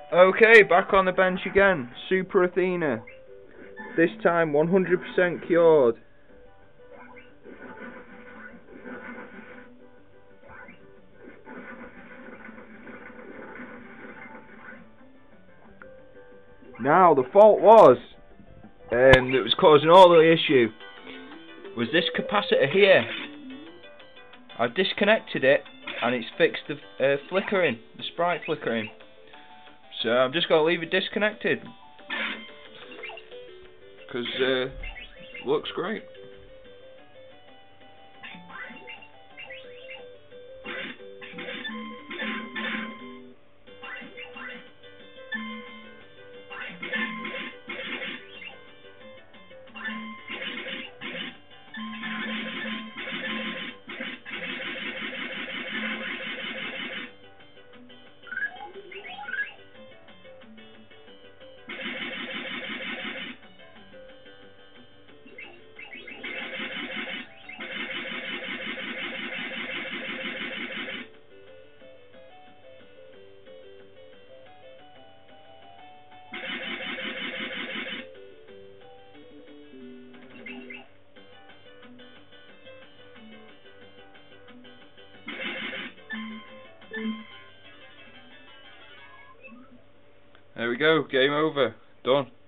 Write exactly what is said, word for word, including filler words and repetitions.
Okay, back on the bench again. Super Athena. This time one hundred percent cured. Now the fault was, um, that was causing all the issue, was this capacitor here. I've disconnected it and it's fixed the uh, flickering, the Sprite flickering. So I'm just going to leave it disconnected because uh, it looks great. There we go, game over, done.